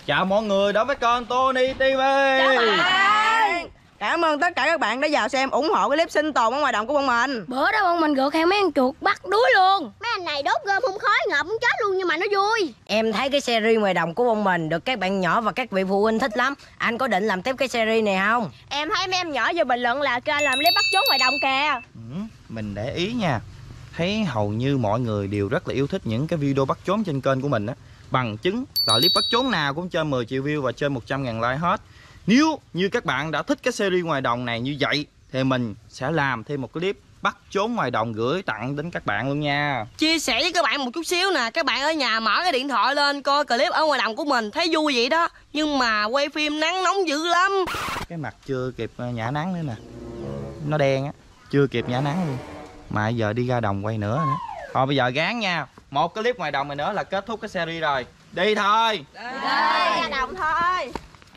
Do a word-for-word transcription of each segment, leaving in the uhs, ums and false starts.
Chào mọi người đến với kênh Tony ti vi. Chào bạn. Cảm ơn tất cả các bạn đã vào xem ủng hộ cái clip sinh tồn ở ngoài đồng của bọn mình. Bữa đó bọn mình gượt theo mấy con chuột bắt đuối luôn. Mấy anh này đốt gom phun khói ngợp muốn chết luôn nhưng mà nó vui. Em thấy cái series ngoài đồng của bọn mình được các bạn nhỏ và các vị phụ huynh thích lắm. Anh có định làm tiếp cái series này không? Em thấy mấy em nhỏ vừa bình luận là kênh làm clip bắt trốn ngoài đồng kìa. Ừ, mình để ý nha, thấy hầu như mọi người đều rất là yêu thích những cái video bắt trốn trên kênh của mình á. Bằng chứng là clip bắt trốn nào cũng trên mười triệu view và trên một trăm ngàn like hết. Nếu như các bạn đã thích cái series ngoài đồng này như vậy thì mình sẽ làm thêm một clip bắt trốn ngoài đồng gửi tặng đến các bạn luôn nha. Chia sẻ với các bạn một chút xíu nè. Các bạn ở nhà mở cái điện thoại lên coi clip ở ngoài đồng của mình thấy vui vậy đó, nhưng mà quay phim nắng nóng dữ lắm. Cái mặt chưa kịp nhả nắng nữa nè, nó đen á, chưa kịp nhả nắng luôn mà giờ đi ra đồng quay nữa nữa. Thôi bây giờ gán nha, một cái clip ngoài đồng này nữa là kết thúc cái series rồi. Đi thôi. Đi ra đồng thôi.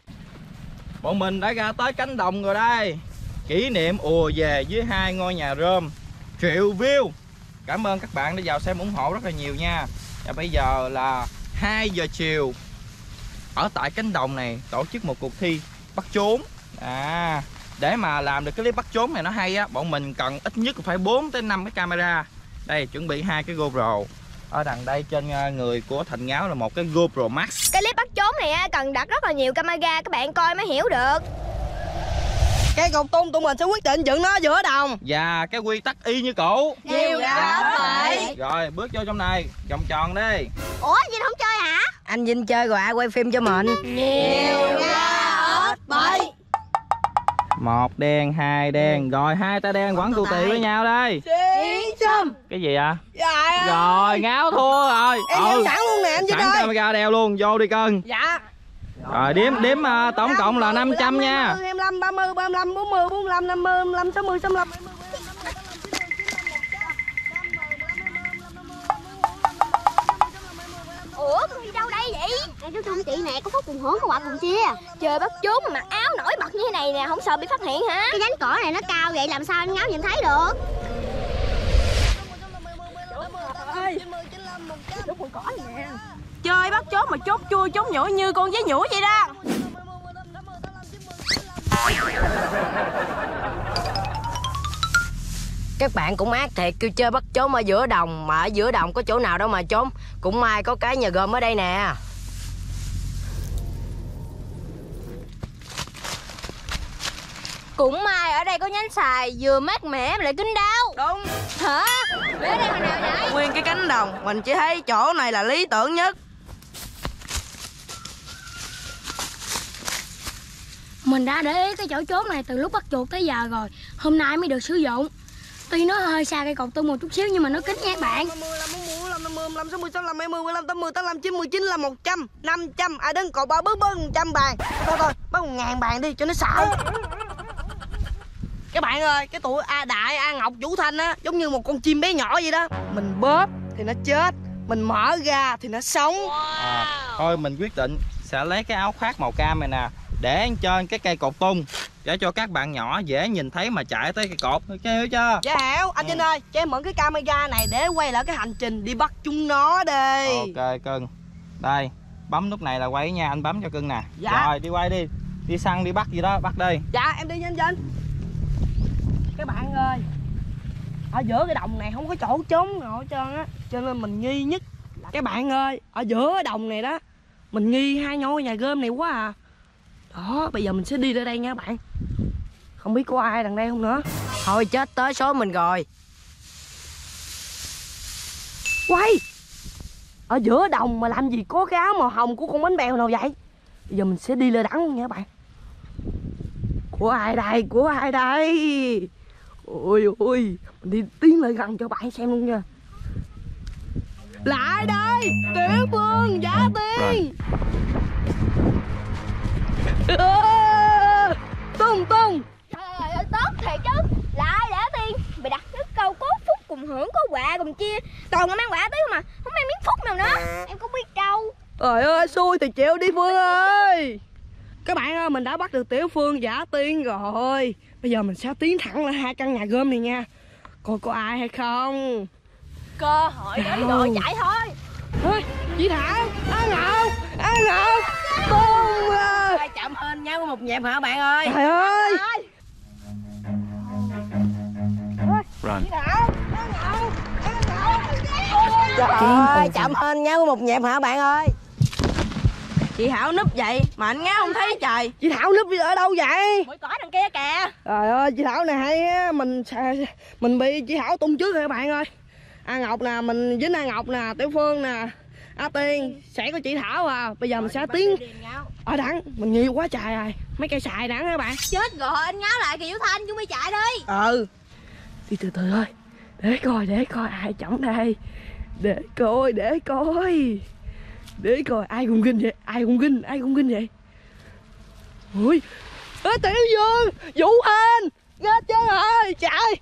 Bọn mình đã ra tới cánh đồng rồi đây. Kỷ niệm ùa về với hai ngôi nhà rơm, triệu view. Cảm ơn các bạn đã vào xem ủng hộ rất là nhiều nha. Và bây giờ là hai giờ chiều. Ở tại cánh đồng này tổ chức một cuộc thi bắt trốn. À, để mà làm được cái clip bắt trốn này nó hay á, bọn mình cần ít nhất phải bốn tới năm cái camera. Đây, chuẩn bị hai cái GoPro. Ở đằng đây trên người của Thành Ngáo là một cái GoPro Max. Cái clip bắt trốn này cần đặt rất là nhiều camera, các bạn coi mới hiểu được. Cái cục tung tụi mình sẽ quyết định dựng nó giữa đồng. Và cái quy tắc y như cũ. Nhiều ra vậy. Rồi bước vô trong này, vòng tròn đi. Ủa gì không chơi hả? Anh Vinh chơi rồi ai quay phim cho mình. Nhiều ra ít bảy. Một đen, hai đen, rồi hai ta đen quẳng tù tì với nhau đây. Xăm. Cái gì ạ? Dạ. Rồi Ngáo thua rồi. Em ừ. sẵn luôn nè em Vinh Sẵn ơi. camera đeo luôn, vô đi cưng. Dạ. Rồi đếm đếm uh, tổng cộng là năm trăm nha. hai mươi lăm, ba mươi, ba mươi lăm, bốn mươi, bốn mươi lăm, năm mươi, năm mươi lăm, sáu mươi, sáu mươi lăm, bảy mươi. Ủa con đi đâu đây vậy? Đây chú Trung chị nè, có phúc cùng hưởng có quạt cùng chia. Chơi bắt trốn mà mặc áo nổi bật như thế này nè, không sợ bị phát hiện hả? Cái nhánh cỏ này nó cao vậy làm sao anh Ngáo nhìn thấy được? Chơi bắt chốt mà chốt chui chốt nhủi như con dế nhủi vậy đó. Các bạn cũng ác thiệt, kêu chơi bắt trốn ở giữa đồng mà ở giữa đồng có chỗ nào đâu mà trốn. Cũng may có cái nhà gom ở đây nè. Cũng may ở đây có nhánh xài, vừa mát mẻ mà lại kín đáo. Đúng. Hả? Bé đây hồi nào vậy? Nguyên cái cánh đồng mình chỉ thấy chỗ này là lý tưởng nhất. Mình đã để ý cái chỗ trốn này từ lúc bắt chuột tới giờ rồi, hôm nay mới được sử dụng. Tuy nó hơi xa cây cột tung một chút xíu nhưng mà nó kín nha các bạn. ba mươi, năm mươi, năm mươi, sáu mươi, sáu mươi lăm, bảy mươi, mười lăm, tám mươi, tám mươi lăm, chín mươi, chín mươi lăm, một trăm, năm trăm. Ai đứng cột ba bước bước một trăm bàn. Thôi thôi, bắt một ngàn bàn đi cho nó sợ. Các bạn ơi, cái tụi A Đại, A Ngọc, Vũ Thanh á, giống như một con chim bé nhỏ vậy đó. Mình bóp thì nó chết, mình mở ra thì nó sống. À, thôi mình quyết định sẽ lấy cái áo khoác màu cam này nè, để trên cái cây cột tung để cho các bạn nhỏ dễ nhìn thấy mà chạy tới cây cột, hiểu chưa? Dạ hiểu. Anh ừ. Vinh ơi, cho em mượn cái camera này để quay lại cái hành trình đi bắt chúng nó đi. Ok cưng. Đây, bấm nút này là quay nha, anh bấm cho cưng nè. Dạ. Rồi đi quay đi. Đi săn đi bắt gì đó, bắt đi. Dạ em đi nhanh Vinh. Các bạn ơi, ở giữa cái đồng này không có chỗ trốn nào hết trơn á, cho nên mình nghi nhất là các bạn ơi, ở giữa cái đồng này đó mình nghi hai ngôi nhà gom này quá à. Đó, bây giờ mình sẽ đi ra đây nha các bạn. Không biết có ai đằng đây không nữa. Thôi chết tới số mình rồi. Quay, ở giữa đồng mà làm gì có cái áo màu hồng của con bánh bèo nào vậy? Bây giờ mình sẽ đi lơ đắng nha các bạn. Của ai đây, của ai đây? Ôi ôi, mình đi tiến lại gần cho bạn xem luôn nha. Là ai đây? Tiểu Phương, Giả Tiên. Tung Tung. Trời ơi, tốt thiệt chứ. Là ai đã tiên? Mày đặt cái câu có phúc cùng hưởng, có quà cùng chia. Toàn là mang quà tới mà, không mang miếng phúc nào nữa. Em có biết đâu. Trời ơi, xui thì chịu đi Phương ơi. Các bạn ơi, mình đã bắt được Tiểu Phương, Giả Tiên rồi. Bây giờ mình sẽ tiến thẳng lên hai căn nhà gom này nha. Coi có ai hay không. Cơ hội đến rồi, chạy thôi. Thôi, chị Thảo, Á Ngọc, Á Ngọc, cô một nhịp hả bạn ơi? Trời ơi. Run. Trời ơi, chậm hơn nhau một nhịp hả bạn ơi? Chị Thảo núp vậy mà anh ngáo không thấy trời. Chị Thảo núp ở đâu vậy? Bụi cỏ đằng kia kìa. Trời ơi, chị Thảo này hay á, mình mình bị chị Thảo tung trước rồi các bạn ơi. A Ngọc nè, mình dính A Ngọc nè, Tiểu Phương nè, A Tiên, sẽ có chị Thảo à. Bây giờ mình sẽ tiến ở đẳng, mình nhiều quá trời rồi. Mấy cây xài đẳng các bạn. Chết rồi, anh ngáo lại kìa Vũ Thanh, chúng mày chạy đi. Ừ. Đi từ từ thôi. Để coi, để coi ai chổng đây. Để coi, để coi. Để coi ai cũng kinh vậy, ai cũng kinh, ai cũng kinh vậy. Ui. Ê, Tiểu Dương, Vũ Thanh, ra chơi rồi, chạy.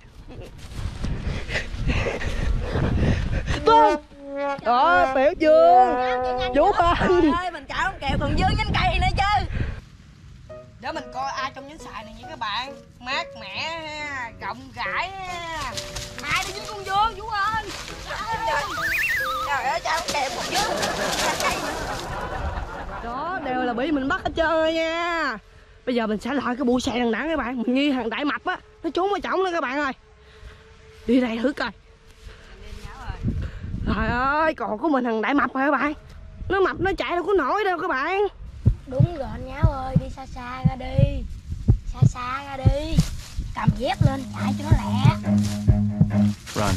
Tôi. Đó, Tiểu Dương, Vũ Thanh. Ơi, mình chạy không kèo còn Dương nhánh cây nữa chứ. Để mình coi ai trong nhánh xài này nha các bạn. Mát mẻ ha, rộng rãi ha. Ai đi với con Dương, Vũ ơi. Trời ơi, chạy không kèo còn Dương. Đó, đều là bị mình bắt hết trơn rồi nha. Bây giờ mình sẽ lại cái bụi xe đằng đẵng các bạn. Mình nghi thằng Đại Mập á, nó trốn ở trỏng đó các bạn ơi. Đi đây thử coi. Trời ơi, còn có mình thằng Đại Mập rồi các bạn. Nó mập nó chạy đâu có nổi đâu các bạn. Đúng rồi anh Ngáo ơi, đi xa xa ra đi. Xa xa ra đi. Cầm dép lên chạy cho nó lẹ. Run.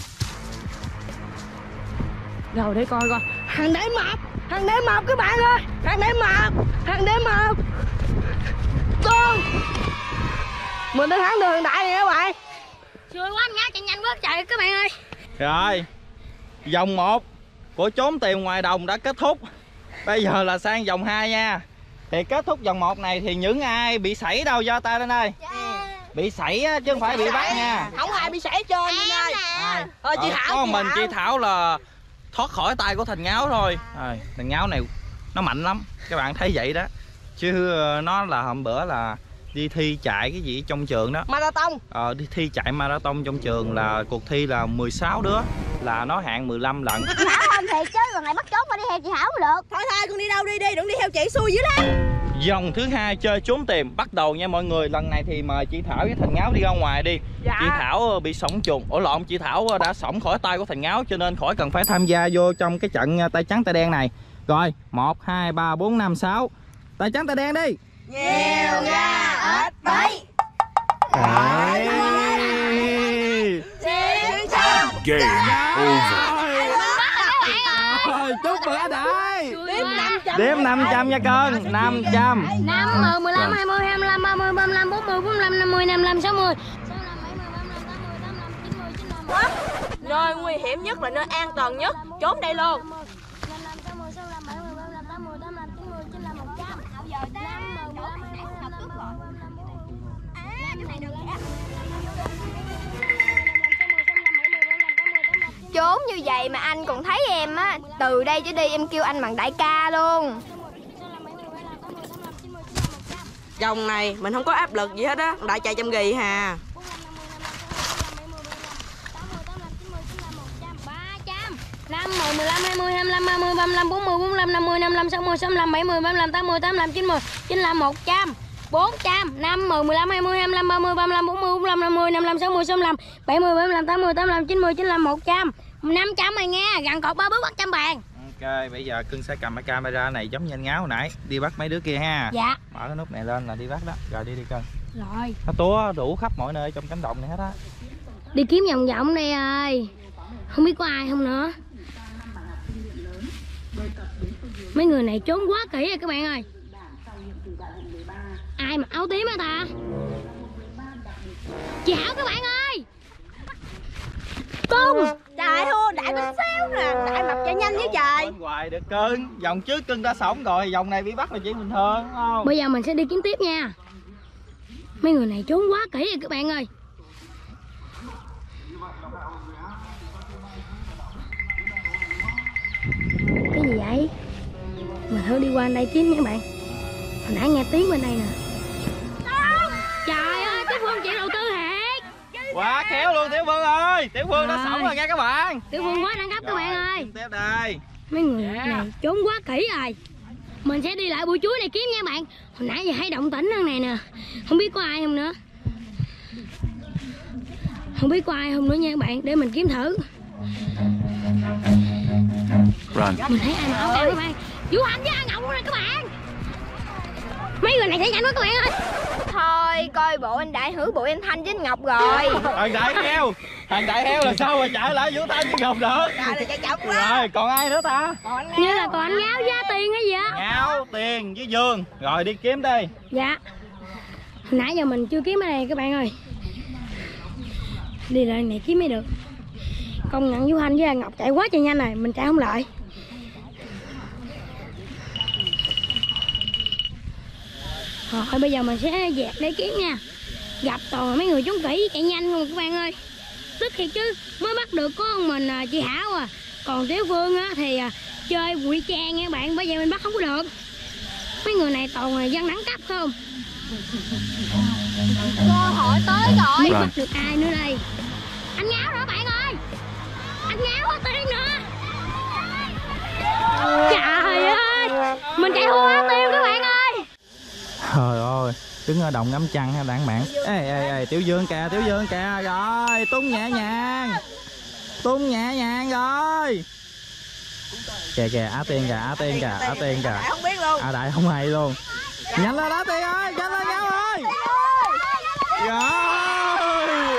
Rồi để coi coi. Thằng Đại Mập, thằng Đại Mập các bạn ơi. Thằng Đại Mập, thằng Đại Mập. Con. Mình đã thắng được thằng Đại này các bạn. Chưa quá anh Ngáo chạy nhanh quá chạy các bạn ơi. Rồi, vòng một của trốn tìm ngoài đồng đã kết thúc. Bây giờ là sang vòng hai nha. Thì kết thúc vòng một này thì những ai bị sảy đâu giơ tay lên đây. Bị sảy á, chứ không phải bị bắt nha. Không ai bị sảy trơn đi ơi. Ai? Thôi chị Ờ, Thảo, có chị mình Thảo. chị Thảo là thoát khỏi tay của Thành Ngáo thôi. Rồi, Thành Ngáo này nó mạnh lắm, các bạn thấy vậy đó. Chứ nó là hôm bữa là đi thi chạy cái gì trong trường đó. Marathon. Ờ, đi thi chạy marathon trong trường là cuộc thi là mười sáu đứa, là nó hạng mười lăm lận. Chị Thảo không thiệt chứ, lần này bắt trốn mà đi theo chị Thảo mới được. Thôi thôi, con đi đâu đi đi, đừng đi theo chị xui dữ lắm. Vòng thứ hai chơi trốn tìm bắt đầu nha mọi người. Lần này thì mời chị Thảo với Thành Ngáo đi ra ngoài đi. Dạ. Chị Thảo bị sổng trùng, ổ lộn, chị Thảo đã sổng khỏi tay của Thành Ngáo cho nên khỏi cần phải tham gia vô trong cái trận tay trắng tay đen này. Rồi, một, hai, ba, bốn, năm, sáu. Tay trắng tay đen đi. Nhiều nha, ít bấy. Đấy. Game over. Rồi, chúc mừng Đại. Đếm năm trăm. Đếm năm trăm nha con. năm trăm. năm, mười, mười lăm, hai mươi, hai mươi lăm, ba mươi, ba mươi lăm, bốn mươi, bốn mươi lăm, năm mươi, năm mươi lăm, sáu mươi. Nơi nguy hiểm nhất là nơi an toàn nhất. Trốn đây luôn. Trốn như vậy mà anh còn thấy em á. Từ đây trở đi em kêu anh bằng đại ca luôn. Vòng này mình không có áp lực gì hết á. Đại chạy chăm ghi hà. năm, mười, mười lăm, hai mươi, hai mươi lăm, ba mươi, ba mươi lăm, bốn mươi, bốn mươi lăm, năm mươi, năm mươi lăm, sáu mươi, sáu mươi lăm, bảy mươi, bảy mươi lăm, tám mươi, tám mươi lăm, chín mươi, chín mươi lăm, một trăm, bốn trăm, năm, mười, mười lăm, hai mươi, hai mươi lăm, ba mươi, ba mươi lăm, bốn mươi, bốn mươi lăm, năm mươi, năm mươi lăm, sáu mươi, sáu mươi lăm, bảy mươi, bảy mươi lăm, tám mươi, tám mươi lăm, chín mươi, chín mươi lăm, một trăm, năm trăm mày nghe, gần cột ba bước bắt trăm bàn. Ok, bây giờ cưng sẽ cầm cái camera này giống như anh Ngáo hồi nãy, đi bắt mấy đứa kia ha. Dạ. Mở cái nút này lên là đi bắt đó. Rồi đi đi cưng. Rồi. Nó túa đủ khắp mọi nơi trong cánh đồng này hết á. Đi kiếm vòng vòng đây ơi. Không biết có ai không nữa. Mấy người này trốn quá kỹ rồi các bạn ơi. Ai mặc áo tím hả ta? Chị Hảo các bạn ơi. Tung. Trời thua Đại bánh xéo nè. Đại mập chạy nhanh với trời. Bên hoài được cưng. Vòng trước cưng đã sống rồi, vòng này bị bắt là chuyện bình thường đúng không? Bây giờ mình sẽ đi kiếm tiếp nha. Mấy người này trốn quá kỹ rồi các bạn ơi. Cái gì vậy? Mình thử đi qua đây kiếm nha bạn. Hồi nãy nghe tiếng bên đây nè. Trời ơi, Tiểu Phương chịu đầu tư thiệt. Quá khéo luôn Tiểu Phương ơi. Tiểu Phương đã Rồi. sống rồi nha các bạn. Tiểu Phương quá đẳng cấp các bạn ơi. Tiếp đây. Mấy người này trốn quá kỹ rồi. mình sẽ đi lại bụi chuối này kiếm nha bạn. Hồi nãy giờ thấy động tĩnh hơn này nè, không biết có ai không nữa, không biết có ai không nữa nha các bạn, để mình kiếm thử. Run. Mình thấy ai mặc áo cam các bạn, Vũ Hạnh với An Ngọc luôn nè các bạn. Mấy người này thấy nhanh quá các bạn ơi. Thôi coi bộ anh Đại hử bụi anh Thanh với anh Ngọc rồi. Thằng Đại heo, thằng Đại heo là sao mà chạy lại Vũ Thanh với Ngọc được? Trời là chạy chậm quá. Rồi còn ai nữa ta? Còn anh Như là còn anh Ngáo với Tiền hay gì á. Ngáo, Tiền với Dương. Rồi đi kiếm đi. Dạ. Hồi nãy giờ mình chưa kiếm ở đây các bạn ơi. Đi lại này kiếm mới được. Công nhận Vũ Thanh với An Ngọc chạy quá trời nhanh rồi, mình chạy không lại. Rồi bây giờ mình sẽ dẹp để kiếm nha. Gặp toàn là mấy người trúng kỹ chạy nhanh không các bạn ơi. Tức thiệt chứ, mới bắt được có mình chị Hảo à. Còn Tiểu Phương á thì chơi ngụy trang nha các bạn, bởi vậy mình bắt không có được. Mấy người này toàn là dân đẳng cấp không. Cơ hội tới rồi. Biết bắt được ai nữa đây. Anh Ngáo nữa bạn ơi. Anh Ngáo có Tiên nữa. Trời ơi, mình chạy thua Á Tiên các bạn ơi. Trời ơi, đứng ở đồng ngắm trăng ha bạn bạn. Ê ê ê, Tiểu Dương kìa, Tiểu Dương kìa. Rồi, tung nhẹ nhàng. Tung nhẹ nhàng rồi. Kìa kìa, Á Tiên kìa, Á Tiên kìa, Á Tiên kìa. Đại không biết luôn. À Đại không hay luôn. Nhanh lên Á Tiên ơi, nhanh lên Ngáo ơi. Rồi.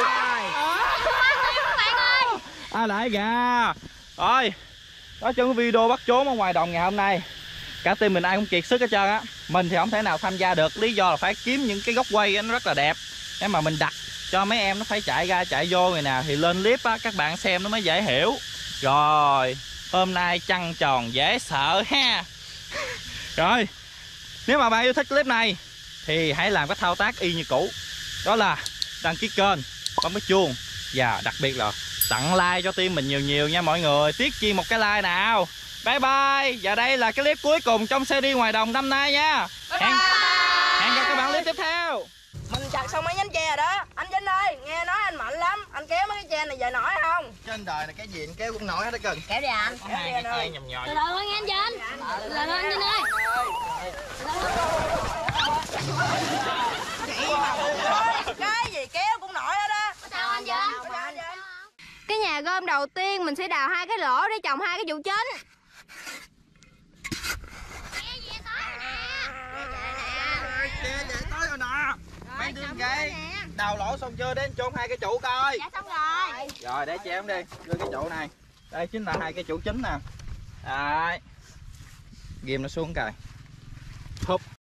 À Đại kìa. Rồi, đó chân video bắt trốn ở ngoài đồng ngày hôm nay. Cả team mình ai cũng kiệt sức hết trơn á. Mình thì không thể nào tham gia được, lý do là phải kiếm những cái góc quay nó rất là đẹp để mà mình đặt cho mấy em nó phải chạy ra chạy vô người nào thì lên clip á các bạn xem nó mới dễ hiểu. Rồi, hôm nay trăng tròn dễ sợ ha. Rồi, nếu mà bạn yêu thích clip này thì hãy làm cái thao tác y như cũ. Đó là đăng ký kênh, bấm cái chuông và đặc biệt là tặng like cho team mình nhiều nhiều nha mọi người. Tiếc chi một cái like nào. Bye bye. Và đây là cái clip cuối cùng trong series ngoài đồng năm nay nha. Bye Hẹn, bye. hẹn gặp các bạn clip tiếp theo. Mình chặt xong mấy nhánh tre rồi đó. Anh Vinh ơi, nghe nói anh mạnh lắm. Anh kéo mấy cái tre này về nổi không? Trên đời này cái gì kéo cũng nổi hết đó cần. Kéo đi anh. Kéo đi anh ơi. Nhầm nhòi. Từ từ thôi nghe anh Vinh. Từ từ thôi anh Vinh ơi. Cái gì kéo cũng nổi hết á. Sao anh Vinh? Cái nhà gom đầu tiên mình sẽ đào hai cái lỗ để trồng hai cái trụ chính. Tới rồi nè. Mấy đứa gay. Đào lỗ xong chưa, đến chôn hai cái trụ coi. Dạ xong rồi. Rồi để chém đi. Đưa cái trụ này. Đây chính là hai cái trụ chính nè. Đấy. Ghim nó xuống cài. Húp.